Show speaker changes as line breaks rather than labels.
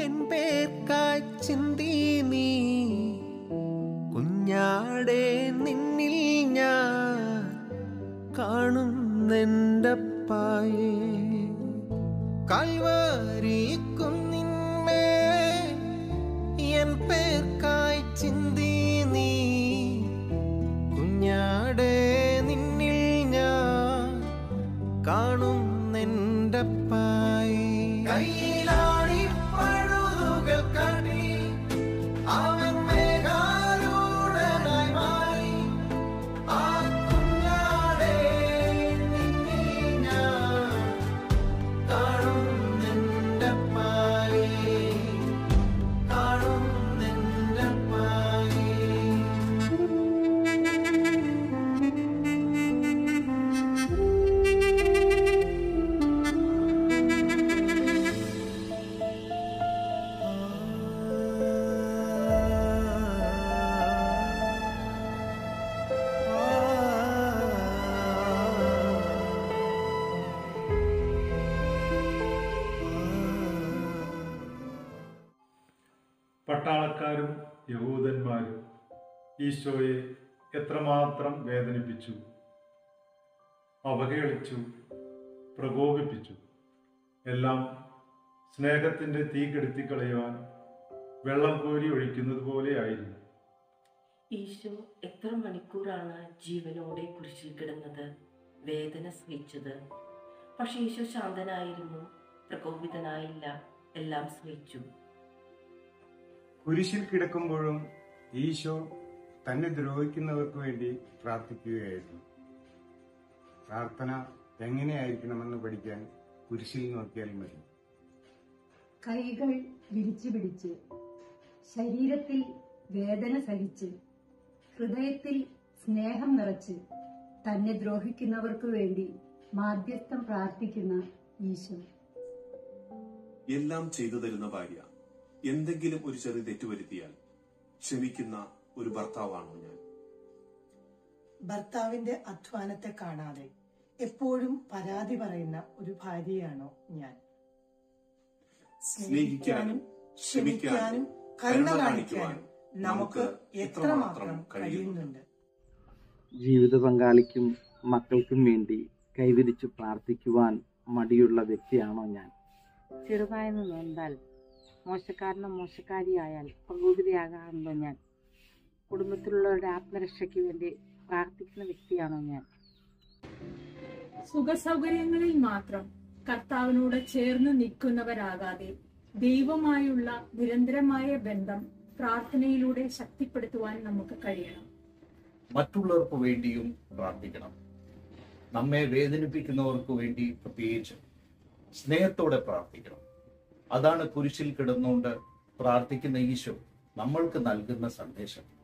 N പേർക്കായി ചിന്തി നീ കുഞ്ഞാടേ നിന്നിൽ ഞാൻ കാണുന്നെൻ്റപ്പായേ കാൽവരി കുന്നിന്മേ എൻ പേർക്കായി ചിന്തി നീ കുഞ്ഞാടേ നിന്നിൽ ഞാൻ കാണുന്നെൻ്റപ്പായേ കയ്യിലാടി പഴുതുകൾ കാട്ടി അവൻ മേഘാരൂഢനായി മാറി ആ കുഞ്ഞാടേ നിന്നിൽ ഞാൻ കാണുന്നെൻ്റപ്പായേ കാണുന്നെൻ്റപ്പായേ
പട്ടാളക്കാരും യഹൂദന്മാരും ഈശോയെ എത്രമാത്രം വേദനിപ്പിച്ചു, അവഹേളിച്ചു, പ്രകോപിപ്പിച്ചു. എല്ലാം സ്നേഹത്തിൻ്റെ തീ കെടുത്തിക്കളയുവാൻ വെള്ളം കോരി ഒഴിക്കുന്നത് പോലെയായിരുന്നു.
ഈശോ എത്ര മണിക്കൂറാണ് ജീവനോടെ കുരിശിൽ കിടന്നത്, വേദന സഹിച്ചത്. പക്ഷെ ഈശോ ശാന്തനായിരുന്നു, പ്രകോപിതനായില്ല, എല്ലാം സഹിച്ചു.
കുരിശിൽ കിടക്കുമ്പോഴും ഈശോ തന്നെ ദ്രോഹിക്കുന്നവർക്ക് വേണ്ടി പ്രാർത്ഥിക്കുകയായിരുന്നു. പ്രാർത്ഥന എങ്ങനെയായിരിക്കണമെന്ന് പഠിക്കാൻ കുരിശിൽ നോക്കിയാൽ മതി.
കൈകൾ വിരിച്ചു പിടിച്ച്, ശരീരത്തിൽ വേദന സഹിച്ച്, ഹൃദയത്തിൽ സ്നേഹം നിറച്ച് തന്നെ ദ്രോഹിക്കുന്നവർക്ക് വേണ്ടി മാധ്യസ്ഥം പ്രാർത്ഥിക്കുന്ന ഈശോ.
എല്ലാം ചെയ്തു തരുന്ന ഭാര്യ എന്തെങ്കിലും ഒരു ചെറിയ തെറ്റുവരുത്തിയാൽ ക്ഷമിക്കുന്ന ഒരു ഭർത്താവാണോ ഞാൻ?
ഭർത്താവിന്റെ അധ്വാനത്തെ കാണാതെ എപ്പോഴും പരാതി പറയുന്ന ഒരു ഭാര്യയാണോ ഞാൻ? സ്നേഹിക്കാനും ക്ഷമിക്കാനും കരുണ കാണിക്കാനും നമുക്ക് എത്രമാത്രം കഴിയുന്നുണ്ട്.
ജീവിത പങ്കാളിക്കും മക്കൾക്കും വേണ്ടി കൈവിരിച്ചു പ്രാർത്ഥിക്കുവാൻ മടിയുള്ള വ്യക്തിയാണോ ഞാൻ?
ചെറുതായെന്ന് നൊന്താൽ, മോശക്കാരനോ മോശക്കാരിയായാൽ പ്രകോപിതയാകാറുണ്ടോ ഞാൻ? കുടുംബത്തിലുള്ളവരുടെ ആത്മരക്ഷയ്ക്ക് വേണ്ടി പ്രാർത്ഥിക്കുന്ന വ്യക്തിയാണോ ഞാൻ?
സുഖസൗകര്യങ്ങളിൽ മാത്രം കർത്താവിനോട് ചേർന്ന് നിൽക്കുന്നവരാകാതെ ദൈവമായുള്ള നിരന്തരമായ ബന്ധം പ്രാർത്ഥനയിലൂടെ ശക്തിപ്പെടുത്തുവാൻ നമുക്ക് കഴിയണം.
മറ്റുള്ളവർക്ക് വേണ്ടിയും പ്രാർത്ഥിക്കണം. നമ്മെ വേദനിപ്പിക്കുന്നവർക്ക് വേണ്ടി പ്രത്യേകിച്ച് സ്നേഹത്തോടെ പ്രാർത്ഥിക്കണം. അതാണ് കുരിശിൽ കിടന്നുകൊണ്ട് പ്രാർത്ഥിക്കുന്ന ഈശോ നമ്മൾക്ക് നൽകുന്ന സന്ദേശം.